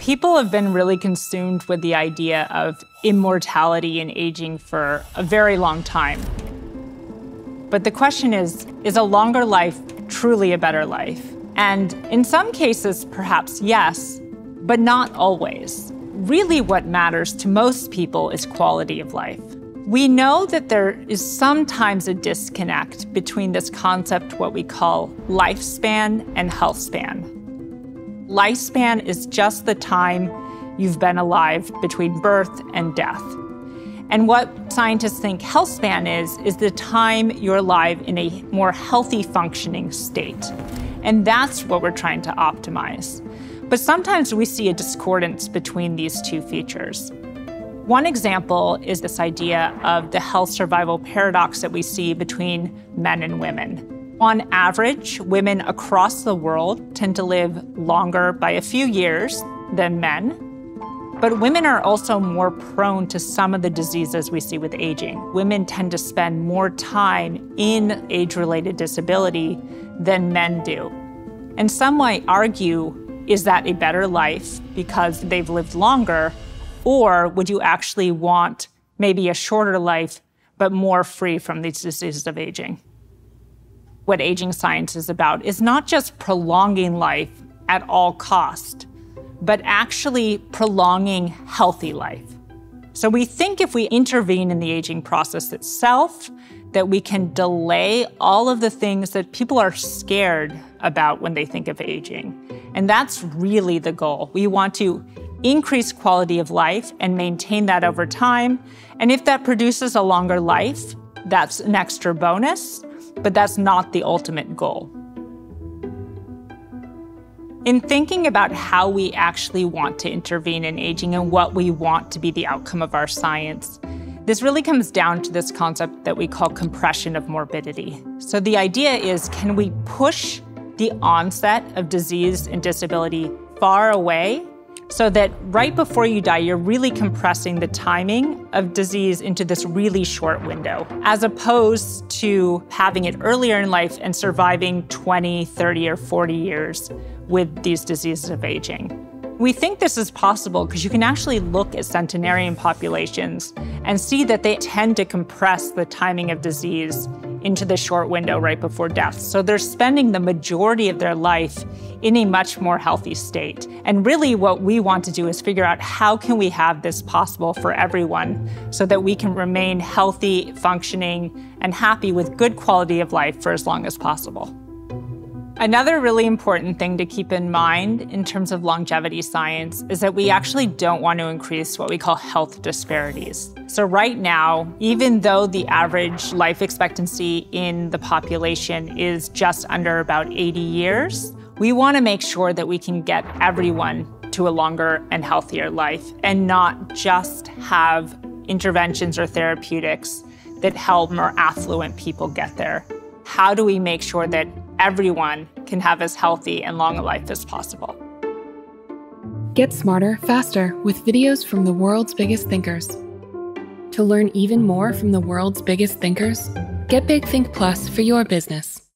People have been really consumed with the idea of immortality in aging for a very long time. But the question is a longer life truly a better life? And in some cases, perhaps yes, but not always. Really what matters to most people is quality of life. We know that there is sometimes a disconnect between this concept, what we call lifespan and healthspan. Lifespan is just the time you've been alive between birth and death. And what scientists think healthspan is the time you're alive in a more healthy functioning state. And that's what we're trying to optimize. But sometimes we see a discordance between these two features. One example is this idea of the health survival paradox that we see between men and women. On average, women across the world tend to live longer by a few years than men. But women are also more prone to some of the diseases we see with aging. Women tend to spend more time in age-related disability than men do. And some might argue, is that a better life because they've lived longer? Or would you actually want maybe a shorter life, but more free from these diseases of aging? What aging science is about is not just prolonging life at all cost, but actually prolonging healthy life. So we think if we intervene in the aging process itself, that we can delay all of the things that people are scared about when they think of aging. And that's really the goal. We want to increase quality of life and maintain that over time. And if that produces a longer life, that's an extra bonus, but that's not the ultimate goal. In thinking about how we actually want to intervene in aging and what we want to be the outcome of our science, this really comes down to this concept that we call compression of morbidity. So the idea is, can we push the onset of disease and disability far away so that right before you die, you're really compressing the timing of disease into this really short window, as opposed to having it earlier in life and surviving 20, 30, or 40 years with these diseases of aging. We think this is possible because you can actually look at centenarian populations and see that they tend to compress the timing of disease into the short window right before death. So they're spending the majority of their life in a much more healthy state. And really what we want to do is figure out how can we have this possible for everyone so that we can remain healthy, functioning, and happy with good quality of life for as long as possible. Another really important thing to keep in mind in terms of longevity science is that we actually don't want to increase what we call health disparities. So right now, even though the average life expectancy in the population is just under about 80 years, we want to make sure that we can get everyone to a longer and healthier life and not just have interventions or therapeutics that help more affluent people get there. How do we make sure that everyone can have as healthy and long a life as possible? Get smarter, faster with videos from the world's biggest thinkers. To learn even more from the world's biggest thinkers, get Big Think Plus for your business.